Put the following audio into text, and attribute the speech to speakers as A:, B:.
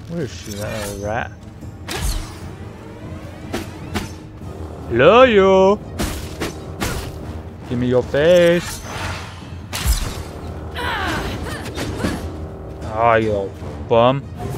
A: Where is she? That a rat? Hello, you! Give me your face! Ah, you bum.